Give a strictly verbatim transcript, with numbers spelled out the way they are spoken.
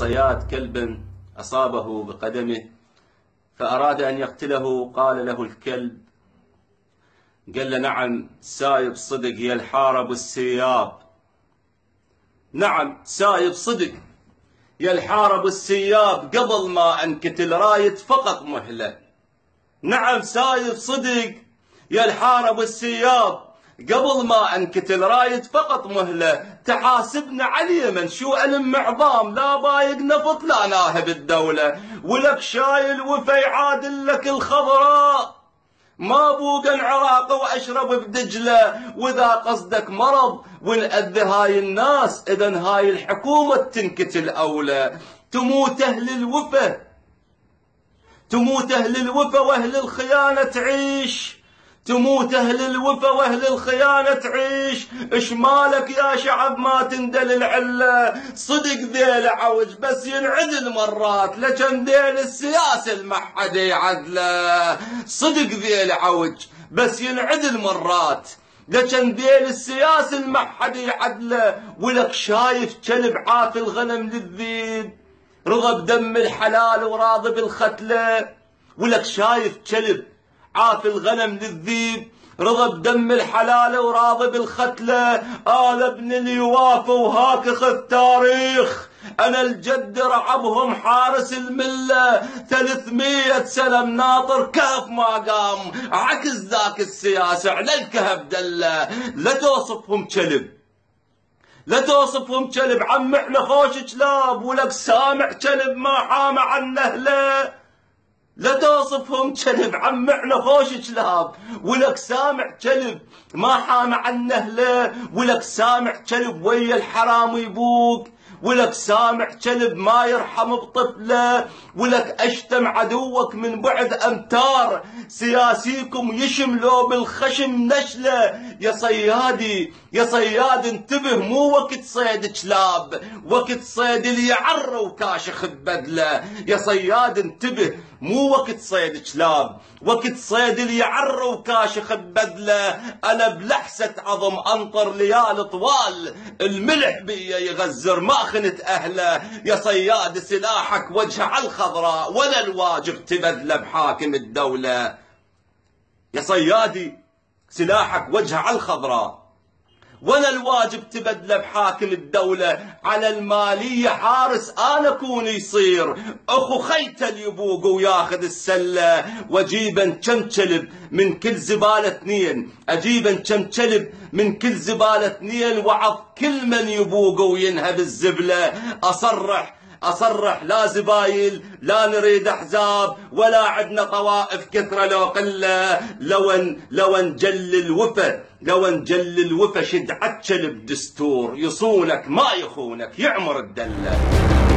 صياد كلبا أصابه بقدمه فأراد أن يقتله. قال له الكلب، قال له: نعم سايب صدق يا الحارب والسياب. نعم سايب صدق يا الحارب والسياب، قبل ما انقتل رايد فقط مهلة. نعم سايب صدق يا الحارب والسياب، قبل ما انقتل رايد فقط مهلة. تحاسبنا على اليمن شو ألم عظام، لا بايق نفط لا ناهب الدولة، ولك شايل وفا يعادل لك الخضراء. ما بوق العراق واشرب بدجله، واذا قصدك مرض ونأذي هاي الناس، اذا هاي الحكومة تنقتل اولى. تموت اهل الوفا، تموت اهل الوفا واهل الخيانة تعيش، تموت اهل الوفا واهل الخيانة تعيش. اش مالك يا شعب ما تندل العلة؟ صدق ذيل عوج بس ينعدل مرات، لكن ذيل السياسة المحد يعدله. صدق ذيل عوج بس ينعدل مرات، لكن ذيل السياسة المحد يعدله. ولك شايف كلب عافي الغنم للذيب، رضى بدم الحلال وراضي بالختلة. ولك شايف كلب عافي الغنم للذيب، رضى بدم الحلال وراضي بالختلة. آل ابن اليوافى وهاك خذ تاريخ، أنا الجد رعبهم حارس الملة. ثلاثمية سنة مناطر كهف ما قام، عكس ذاك السياسة على الكهف دلة. لا توصفهم كلب، لا توصفهم كلب، عم احنا خوش كلاب. ولك سامع كلب ما حام عن أهله. لا توصفهم كلب، عم احنا خوش كلاب. ولك سامع كلب ما حام عن اهله. ولك سامع كلب ويا الحرام يبوق. ولك سامع كلب ما يرحم بطفله. ولك اشتم عدوك من بعد امتار، سياسيكم يشملوا بالخشم نشله. يا صيادي يا صياد انتبه، مو وقت صيد كلاب، وقت صيد اللي يعر وكاشخ ببدله. يا صياد انتبه، مو وقت صيد كلاب، وقت صيد اللي يعر وكاشخ ببدله. انا بلحسة عظم انطر ليال طوال، الملح بيا يغزر ما خنت اهله. يا صياد سلاحك وجه على الخضراء، ولا الواجب تبذله بحاكم الدولة. يا صيادي سلاحك وجه على الخضراء، ولا الواجب تبدله بحاكم الدولة. على المالية حارس أنا كون يصير، أخو خيته اللي يبوق وياخذ السلة. وأجيبا كم كلب من كل زبالة اثنين، أجيبا كم كلب من كل زبالة اثنين، وعظ كل من يبوق وينهب الزبلة. أصرح أصرح لا زبايل، لا نريد أحزاب، ولا عدنا طوائف كثرة لو قلة. لو لو نجل الوفا، لو نجل الوفا شد عتشل بدستور، يصونك ما يخونك يعمر الدلة.